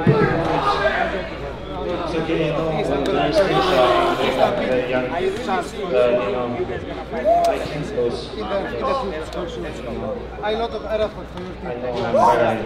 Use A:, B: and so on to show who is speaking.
A: It's okay, you know, nice things very young, I think those,
B: A lot of errors for you.
A: I know I'm very